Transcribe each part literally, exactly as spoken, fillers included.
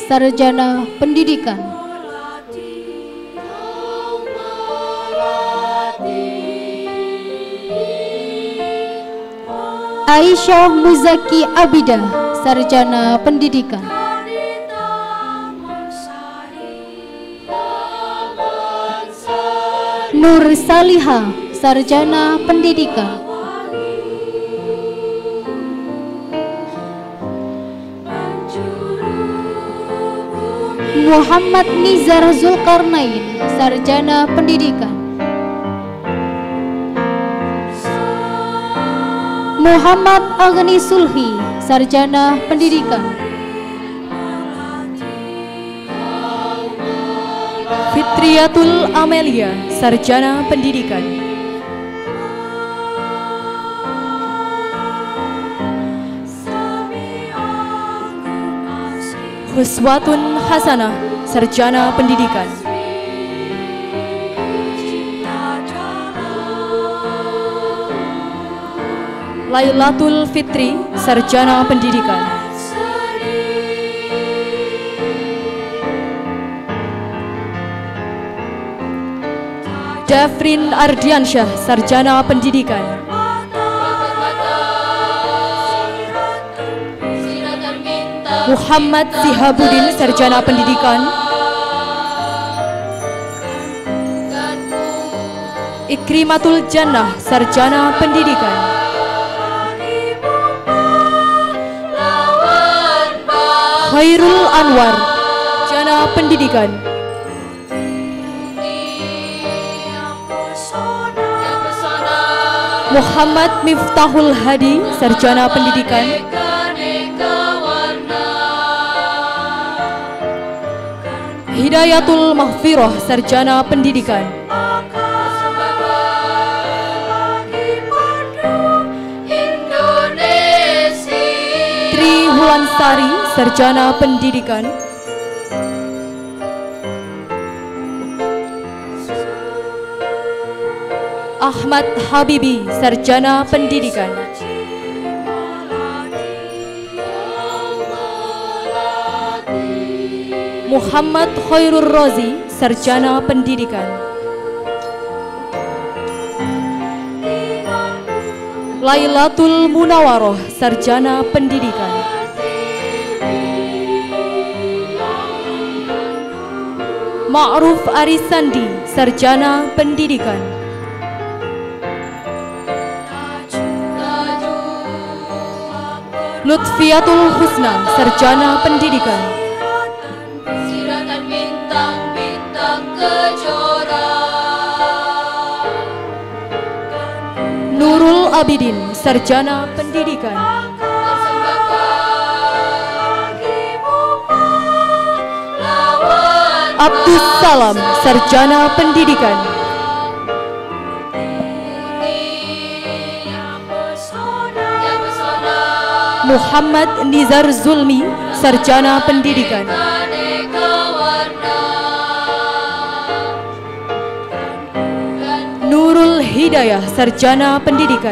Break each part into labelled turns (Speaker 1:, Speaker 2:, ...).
Speaker 1: Sarjana Pendidikan. Aisyah Muzaki Abidah, Sarjana Pendidikan. Nur Saliha, Sarjana Pendidikan. Muhammad Nizar Zulkarnain, Sarjana Pendidikan. Muhammad Agni Sulhi, Sarjana Pendidikan.
Speaker 2: Fitriyatul Amelia, Sarjana Pendidikan. Huswatun Hasanah, Sarjana Pendidikan. Lailatul Fitri, Sarjana Pendidikan. Dafrin Ardiansyah, Sarjana Pendidikan. Muhammad Sihabudin, Sarjana Pendidikan. Ikrimatul Jannah, Sarjana Pendidikan. Khairul Anwar, Sarjana Pendidikan. Muhammad Miftahul Hadi, Sarjana Pendidikan. Hidayatul Mahfirah, Sarjana Pendidikan. Tri Wulansari, Sarjana Pendidikan. Ahmad Habibi, Sarjana Pendidikan. Muhammad Khairur Rozi, Sarjana Pendidikan. Lailatul Munawaroh, Sarjana Pendidikan. Ma'ruf Arisandi, Sarjana Pendidikan. Lutfiatul Husna, Sarjana Pendidikan. Nurul Abidin, Sarjana Pendidikan. Abdus Salam, Sarjana Pendidikan. Muhammad Nizar Zulmi, Sarjana Pendidikan. Nurul Hidayah, Sarjana Pendidikan.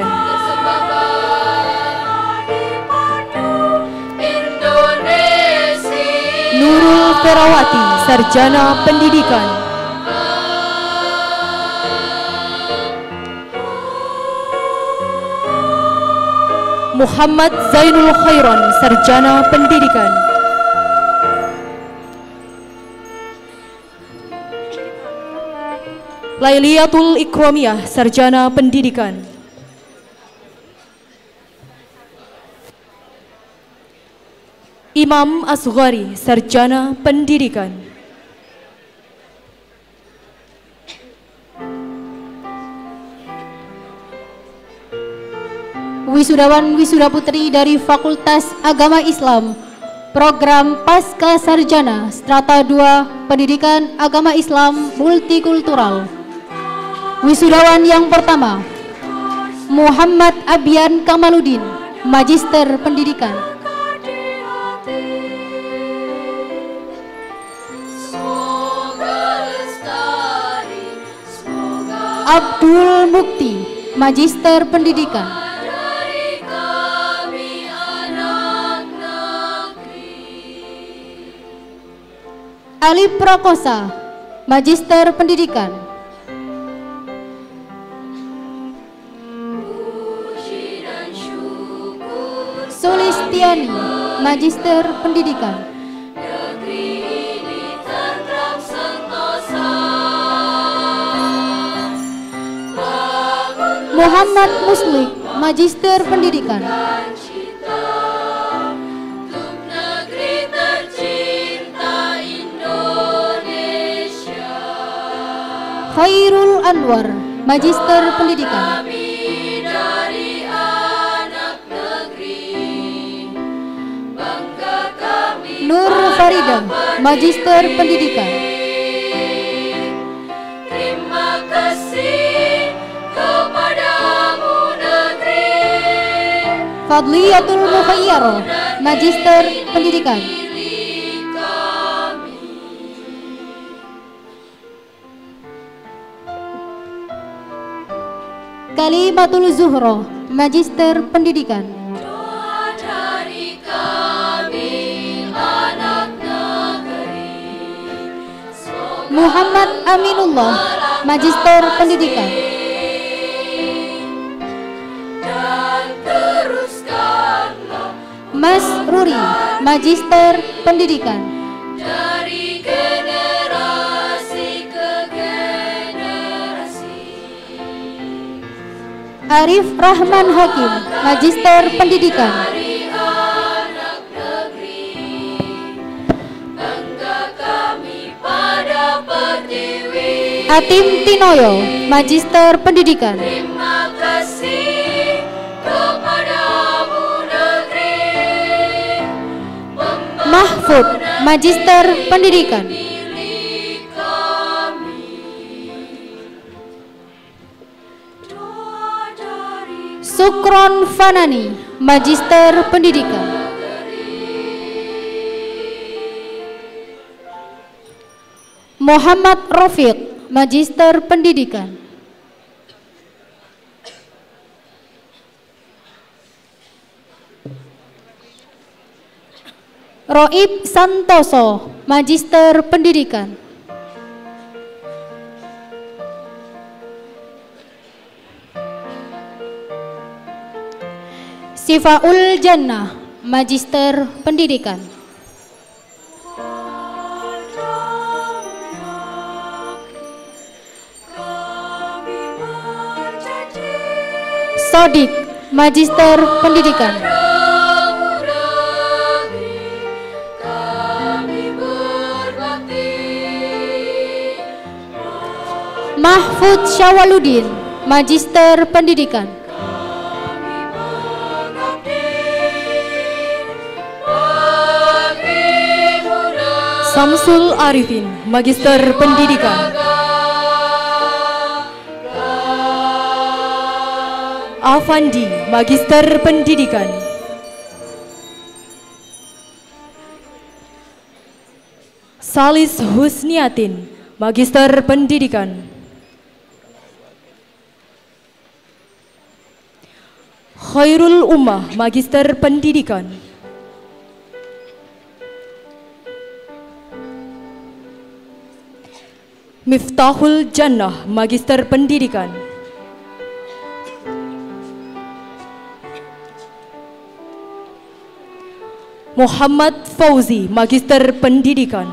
Speaker 2: Nurul Ferawati, Sarjana Pendidikan. Muhammad Zainul Khairon, Sarjana Pendidikan. Lailiatul Ikromiyah, Sarjana Pendidikan. Imam Asghari, Sarjana Pendidikan.
Speaker 1: Wisudawan wisuda putri dari Fakultas Agama Islam, Program Pasca Sarjana Strata dua Pendidikan Agama Islam Multikultural. Wisudawan yang pertama, Muhammad Abian Kamaludin, Magister Pendidikan. Abdul Mukti, Magister Pendidikan. Ali Prakosa, Magister Pendidikan. Sulistiani, Magister Pendidikan. Muhammad Muslik, Magister Pendidikan. Khairul Anwar, Magister Pendidikan. Nur Farida, Magister Pendidikan.
Speaker 3: Terima kasih kepadamu negeri.
Speaker 1: Fadliyatul Mukhayyaro, Magister Pendidikan. Kalimatul Zuhro, Magister Pendidikan.
Speaker 3: Doa dari kami anak negeri. Semoga
Speaker 1: Muhammad Aminullah, Magister Pendidikan.
Speaker 3: dan teruskanlah
Speaker 1: Mas Ruri, Magister Pendidikan.
Speaker 3: dari generasi ke generasi.
Speaker 1: Arif Rahman Hakim, Magister Pendidikan.
Speaker 3: Dari anak negeri, bangga kami pada pertiwi.
Speaker 1: Atim Tinoyo, Magister Pendidikan.
Speaker 3: Terima kasih kepadamu negeri.
Speaker 1: Mahfud, Magister Pendidikan.
Speaker 3: Milik kami. Doa dari
Speaker 1: Sukron Fanani, Magister Pendidikan. Muhammad Rafiq, Magister Pendidikan. Roib Santoso, Magister Pendidikan. Sifaul Jannah, Magister Pendidikan.
Speaker 3: kami berjanji.
Speaker 1: Sodik, Magister Pendidikan.
Speaker 3: Kami berbakti.
Speaker 1: Mahfud Syawaludin, Magister Pendidikan.
Speaker 2: Samsul Arifin, Magister Pendidikan. Afandi, Magister Pendidikan. Salis Husniatin, Magister Pendidikan. Khairul Ummah, Magister Pendidikan. Miftahul Jannah, Magister Pendidikan. Muhammad Fauzi, Magister Pendidikan.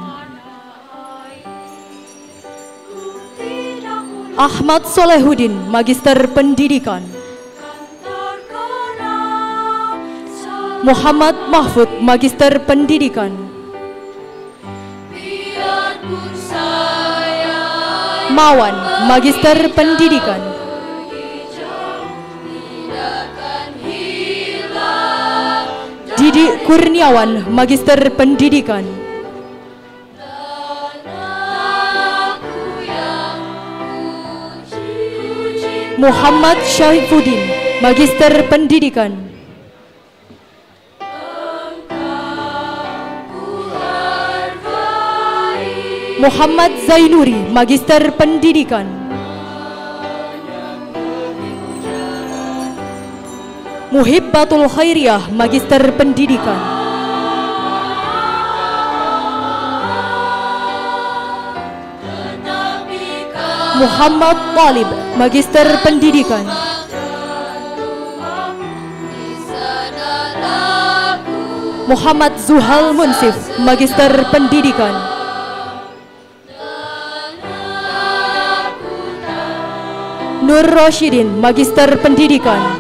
Speaker 2: Ahmad Solehudin, Magister Pendidikan. Muhammad Mahfud, Magister Pendidikan.
Speaker 3: Biarpun saya
Speaker 2: Mawan, Magister Pendidikan.
Speaker 3: tidakkan hilang.
Speaker 2: Didi Kurniawan, Magister Pendidikan.
Speaker 3: Aku yang puji.
Speaker 2: Muhammad Syaifuddin, Magister Pendidikan. Muhammad Zainuri, Magister Pendidikan. Muhibbatul Khairiyah, Magister Pendidikan. Muhammad Talib, Magister Pendidikan. Muhammad Zuhal Munsif, Magister Pendidikan. Nur Roshidin, Magister Pendidikan.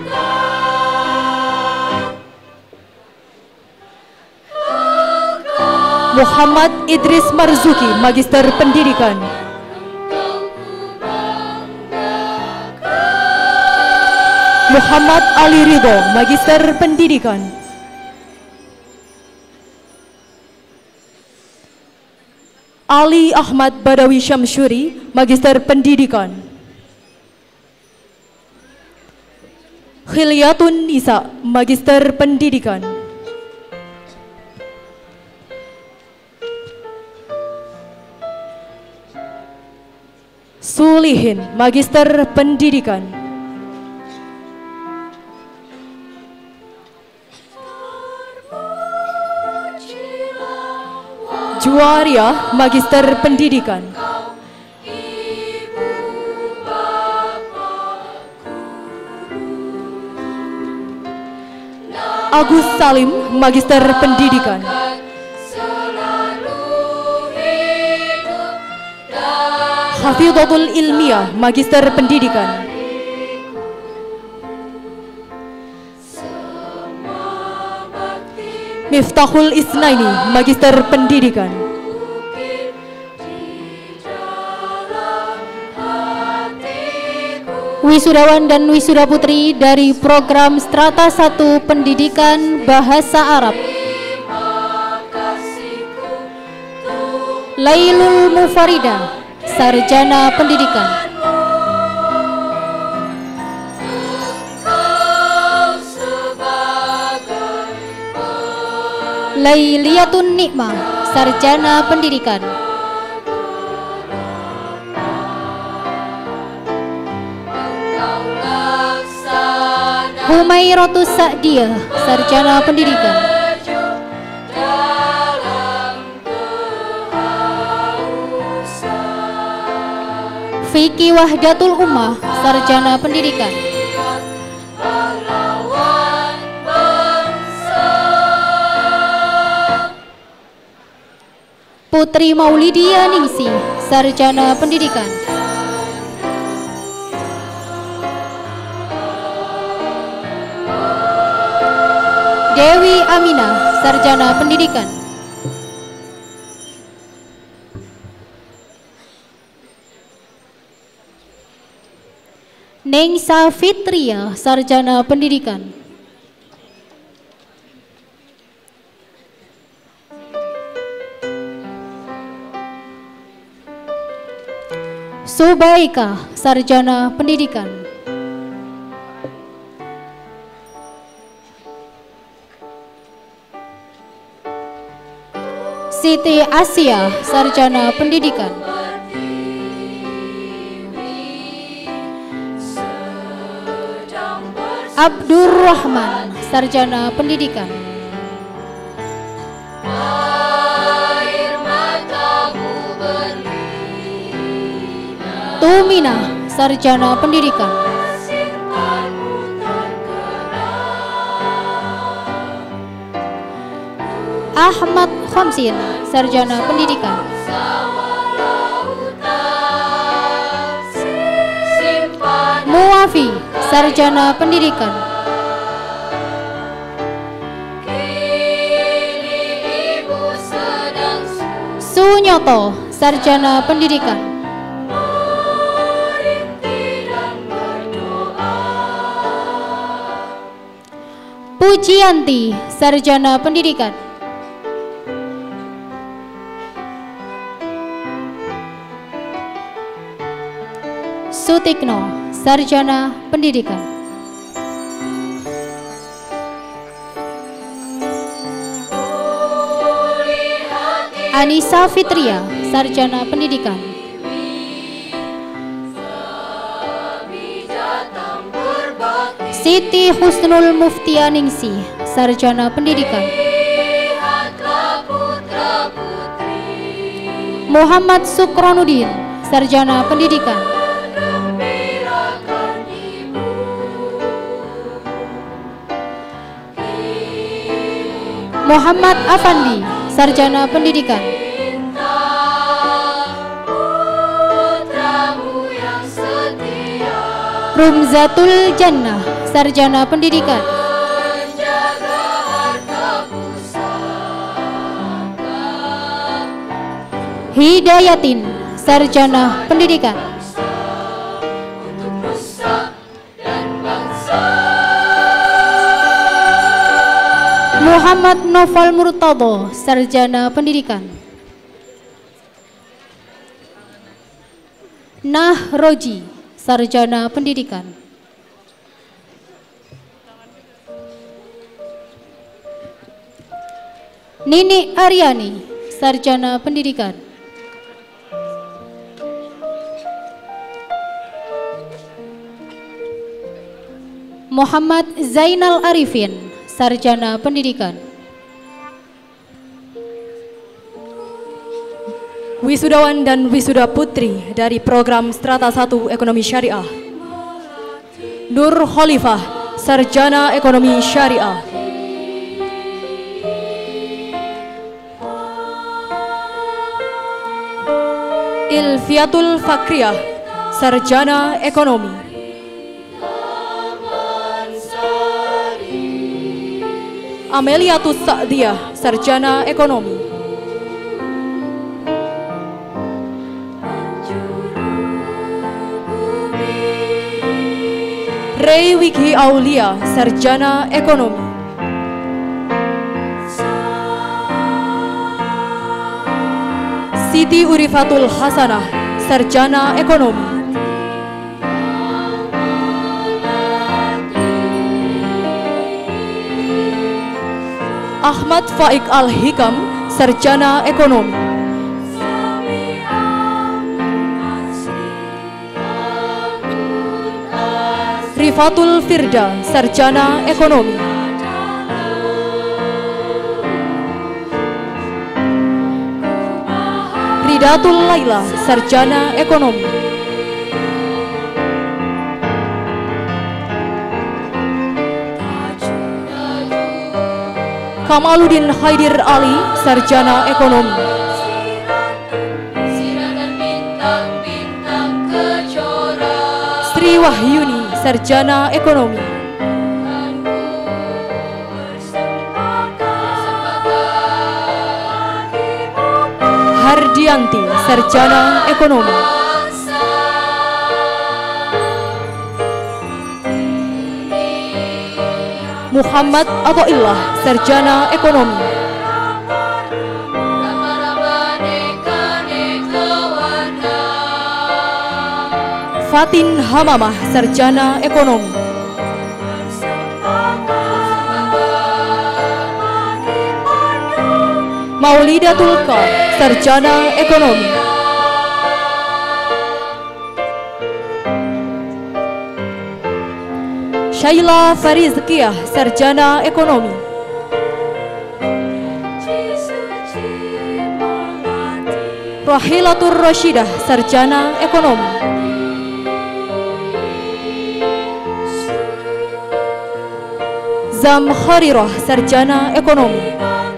Speaker 2: Muhammad Idris Marzuki, Magister Pendidikan. Muhammad Ali Ridho, Magister Pendidikan. Ali Ahmad Badawi Syamsuri, Magister Pendidikan. Khilyatun Nisa, Magister Pendidikan. Sulihin, Magister Pendidikan. Juwaria, Magister Pendidikan. Agus Salim, Magister Pendidikan. Hafidhatul Ilmiah, Magister Pendidikan. Miftahul Isnaini, Magister Pendidikan.
Speaker 1: Wisudawan dan wisuda putri dari program Strata satu Pendidikan Bahasa Arab. Lailul Mufarida, Sarjana Pendidikan. Lailiyatun Nikmah, Sarjana Pendidikan. Humairatus Sa'diyah, Sarjana Pendidikan. Fikih Wahdatul Ummah, Sarjana Pendidikan. Putri Maulidia Ningsi, Sarjana Pendidikan. Dewi Aminah, Sarjana Pendidikan. Nengsa Fitria, Sarjana Pendidikan. Subaika, Sarjana Pendidikan. Siti Asia, Sarjana Pendidikan. Abdurrahman, Sarjana Pendidikan. Tumina, Sarjana Pendidikan. Ahmad Khamsin, Sarjana Pendidikan. Muafi, Sarjana Pendidikan. Sunyoto, Sarjana Pendidikan. Pujianti, Sarjana Pendidikan. Sutikno, Sarjana Pendidikan. Anissa Fitria, Sarjana Pendidikan. Siti Husnul Muftianingsi, Sarjana Pendidikan. Muhammad Sukronuddin, Sarjana Pendidikan. Muhammad Afandi, Sarjana Pendidikan.
Speaker 3: Putramu yang setia
Speaker 1: Rumzatul Jannah, Sarjana Pendidikan.
Speaker 3: menjaga harta pusaka
Speaker 1: Hidayatin, Sarjana Pendidikan.
Speaker 3: untuk nusa dan bangsa.
Speaker 1: Muhammad Noval Murtado, Sarjana Pendidikan. Nah Roji, Sarjana Pendidikan. Nini Aryani, Sarjana Pendidikan. Muhammad Zainal Arifin, Sarjana Pendidikan.
Speaker 2: Wisudawan dan wisuda putri dari program Strata satu Ekonomi Syariah. Nur Khalifah, Sarjana Ekonomi Syariah. Ilfiatul Fakriyah, Sarjana Ekonomi. Ameliatus Sa'diyah, Sarjana Ekonomi. Rey Wiki Aulia, Sarjana Ekonomi. Siti Urifatul Hasanah, Sarjana Ekonomi. Ahmad Faik Al-Hikam, Sarjana Ekonomi. Rifatul Firda, Sarjana Ekonomi. Ridatul Laila, Sarjana Ekonomi. Kamaluddin Haidir Ali, Sarjana Ekonomi.
Speaker 3: Siratan bintang-bintang kejora
Speaker 2: Sri Wahyuni, Sarjana Ekonomi. Hardianti, Sarjana Ekonomi. Muhammad Athaillah, Sarjana Ekonomi. Fatin Hamamah, Sarjana Ekonomi. Maulidatul Qa, Sarjana Ekonomi. Syaila Farizkiyah, Sarjana Ekonomi. Rahilatur Rasyidah, Sarjana Ekonomi. Zam Kharirah, Sarjana Ekonomi.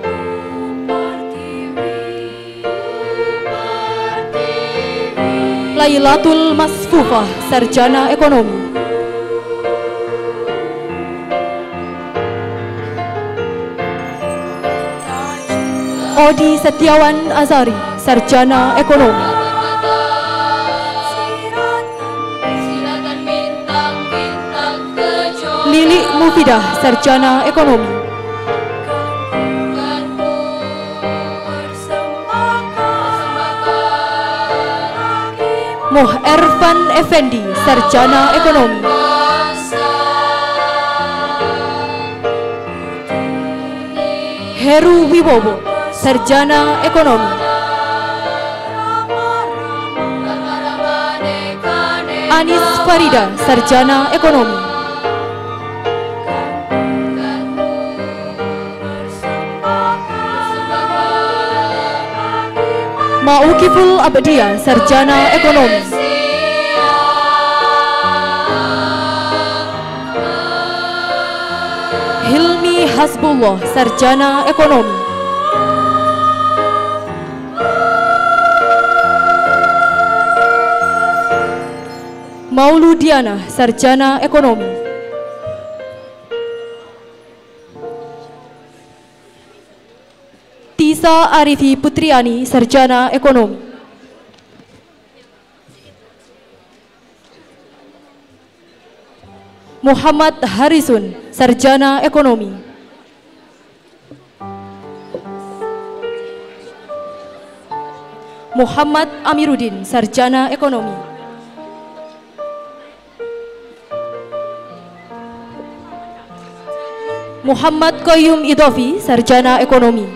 Speaker 2: Lailatul Masfufah, Sarjana Ekonomi. Odi Setiawan Azari, Sarjana Ekonomi.
Speaker 3: Siratan bintang-bintang kejora
Speaker 2: Lili Mufidah, Sarjana Ekonomi. Muh Ervan Effendi, Sarjana Ekonomi. Heru Wibowo, Sarjana Ekonomi. Anis Farida, Sarjana Ekonomi. Mauqiful Abdiyah, Sarjana Ekonomi. Hilmi Hasbullah, sarjana ekonomi. Mauludiana, sarjana ekonomi. Tisa Arifi Putriani, sarjana ekonomi. Muhammad Harisun, sarjana ekonomi. Muhammad Amiruddin, sarjana ekonomi. Muhammad Qayyum Idofi, sarjana ekonomi.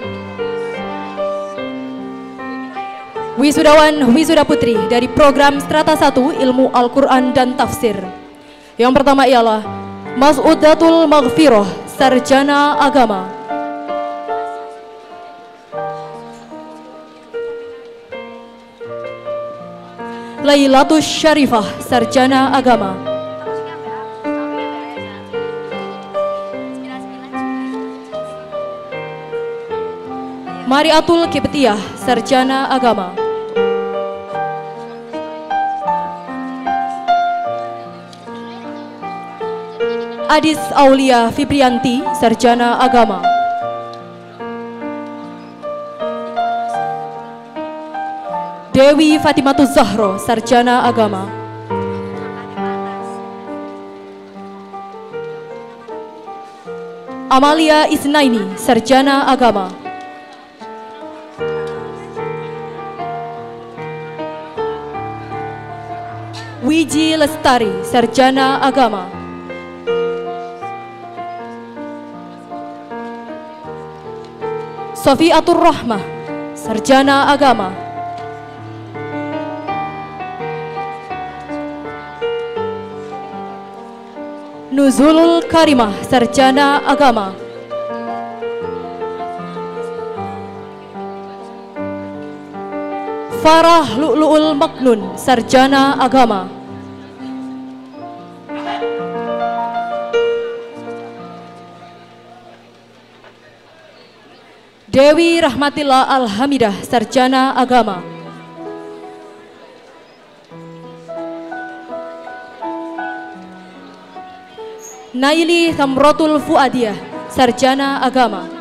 Speaker 2: Wisudawan Wisuda Putri dari program Strata satu Ilmu Al-Quran dan Tafsir. Yang pertama ialah Mas'udatul Maghfirah, sarjana agama. Lailatus Syarifah, sarjana agama. Mariatul Kiptiyah, sarjana agama. Adis Aulia Fibrianti, sarjana agama. Dewi Fatimatus Zahro, sarjana agama. Amalia Isnaini, sarjana agama. Wiji Lestari, sarjana agama. Sofiatur Rahmah, sarjana agama. Nuzulul Karimah, sarjana agama. Farah Lu'lu'ul Maknun, sarjana agama. Dewi Rahmatillah Alhamidah, sarjana agama. Naili Thamrotul Fuadiyah, sarjana agama.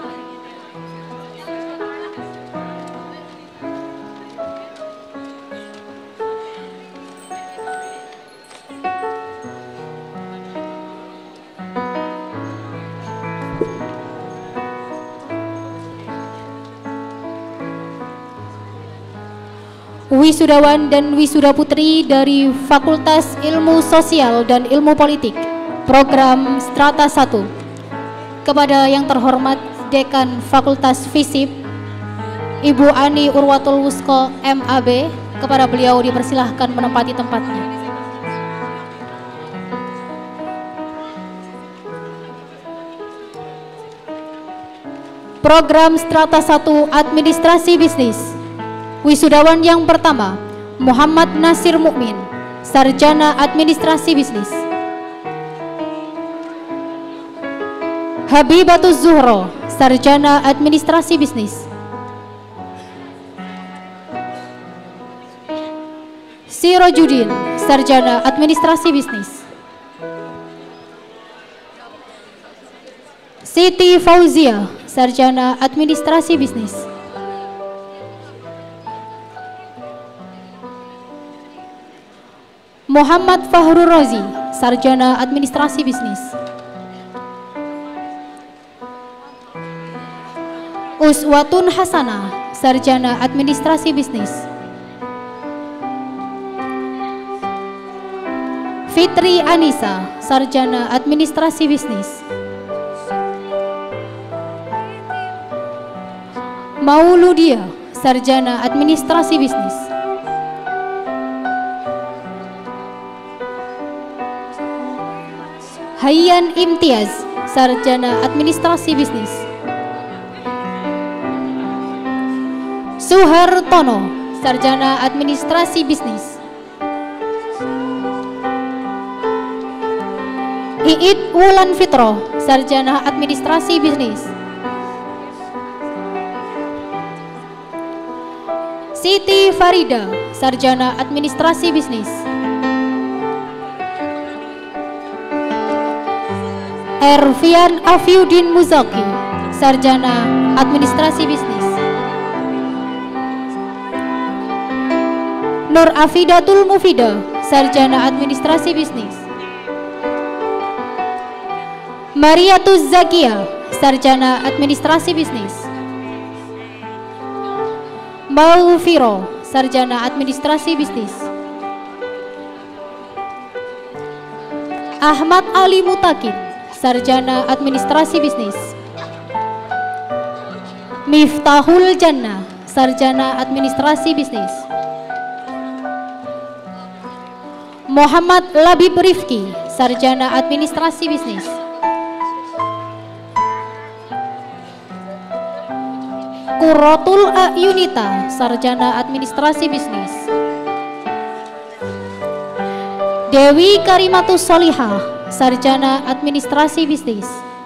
Speaker 1: Wisudawan dan wisuda putri dari Fakultas Ilmu Sosial dan Ilmu Politik, program Strata satu. Kepada yang terhormat Dekan Fakultas Fisip, Ibu Ani Urwatul Wusko M A B, kepada beliau dipersilahkan menempati tempatnya. Program Strata satu Administrasi Bisnis. Wisudawan yang pertama, Muhammad Nasir Mukmin, sarjana Administrasi Bisnis. Habibatus Zuhro, sarjana Administrasi Bisnis. Sirojudin, sarjana Administrasi Bisnis. Siti Fauzia, sarjana Administrasi Bisnis. Muhammad Fahrur Rozi, sarjana Administrasi Bisnis. Uswatun Hasanah, sarjana Administrasi Bisnis. Fitri Anissa, sarjana Administrasi Bisnis. Mauludia, sarjana Administrasi Bisnis. Hayyan Imtiaz, sarjana Administrasi Bisnis. Suhartono, sarjana Administrasi Bisnis. Iit Wulan Fitro, sarjana administrasi bisnis. Siti Farida, sarjana administrasi bisnis. Ervian Afiuddin Muzaki, sarjana administrasi bisnis. Nur Afidatul Mufida, sarjana administrasi bisnis. Mariatuz Zakia, sarjana administrasi bisnis. Mau Firo, sarjana administrasi bisnis. Ahmad Ali Mutakin, sarjana administrasi bisnis. Miftahul Jannah, sarjana administrasi bisnis. Muhammad Labib Rifki, sarjana administrasi bisnis. Qurratul Ayunita, sarjana administrasi bisnis. Dewi Karimatus Solihah, sarjana administrasi bisnis.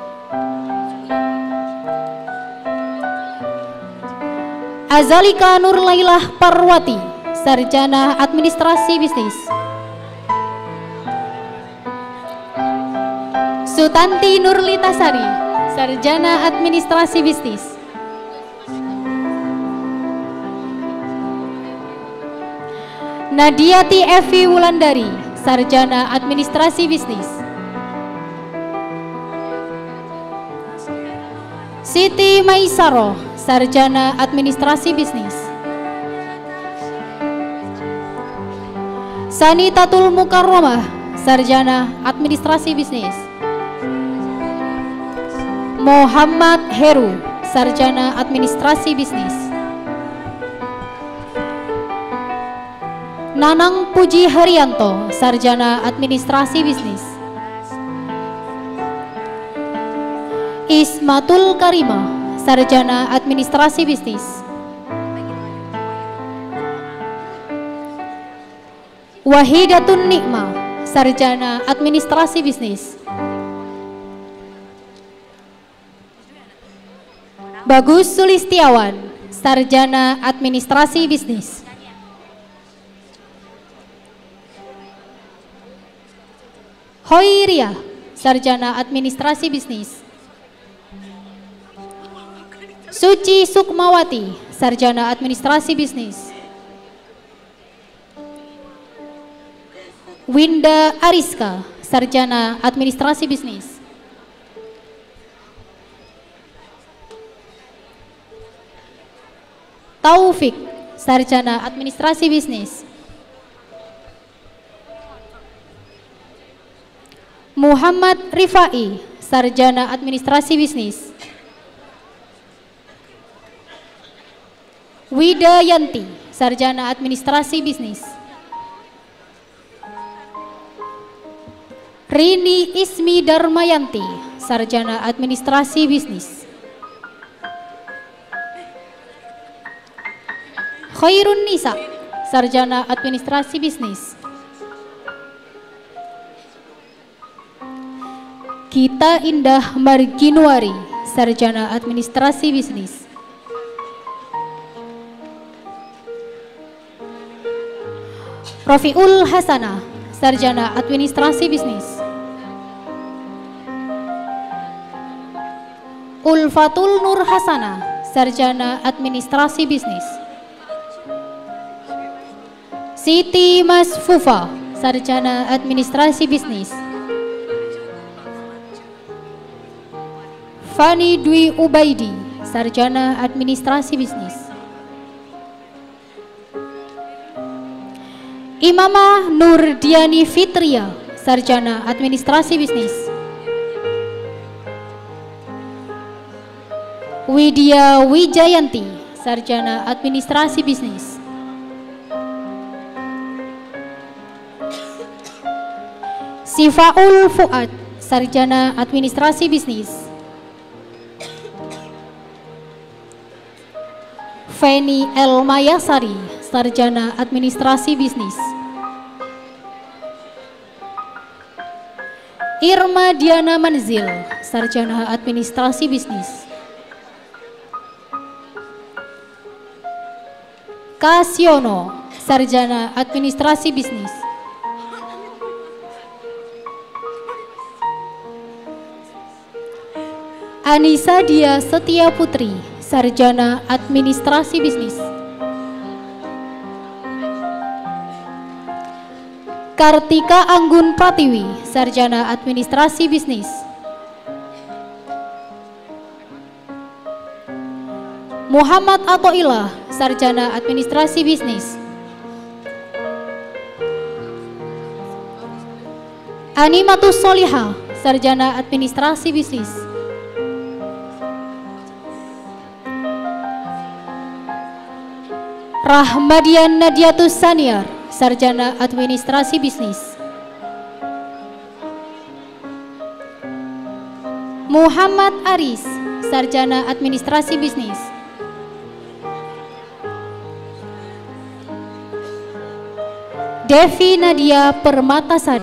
Speaker 1: Azalika Nurlailah Parwati, sarjana administrasi bisnis. Sutanti Nurlitasari, sarjana administrasi bisnis. Nadiati Evi Wulandari, sarjana administrasi bisnis. Siti Maisaro, sarjana administrasi bisnis. Sanitatul Mukarramah, sarjana administrasi bisnis. Muhammad Heru, sarjana administrasi bisnis. Nanang Puji Haryanto, sarjana administrasi bisnis. Ismatul Karima, sarjana administrasi bisnis. Wahidatun Nikma, sarjana administrasi bisnis. Bagus Sulistiawan, sarjana administrasi bisnis. Hoiria, sarjana administrasi bisnis. Suci Sukmawati, sarjana administrasi bisnis. Winda Ariska, sarjana administrasi bisnis. Taufik, sarjana administrasi bisnis. Muhammad Rifai, sarjana administrasi bisnis. Widayanti, sarjana administrasi bisnis. Rini Ismi Darmayanti, sarjana administrasi bisnis. Khairun Nisa, sarjana administrasi bisnis. Gita Indah Marginuari, sarjana administrasi bisnis. Rafiul Hasanah, sarjana administrasi bisnis. Ulfatul Nur Hasanah, sarjana administrasi bisnis. Siti Masfufa, sarjana administrasi bisnis. Fani Dwi Ubaidi, sarjana administrasi bisnis. Imamah Nurdiani Fitria, sarjana administrasi bisnis. Widya Wijayanti, sarjana administrasi bisnis. Sifaul Fuad, sarjana administrasi bisnis. Feni El Mayasari, sarjana administrasi bisnis. Irma Diana Manzil, sarjana administrasi bisnis. Kasiono, sarjana administrasi bisnis. Anissa Dia Setia Putri, sarjana administrasi bisnis. Kartika Anggun Pratiwi, sarjana administrasi bisnis. Muhammad Atoilah, sarjana administrasi bisnis. Animatus Soliha, sarjana administrasi bisnis. Rahmadian Nadiatus Saniar, sarjana administrasi bisnis. Muhammad Aris, sarjana administrasi bisnis. Devi Nadia Permatasari,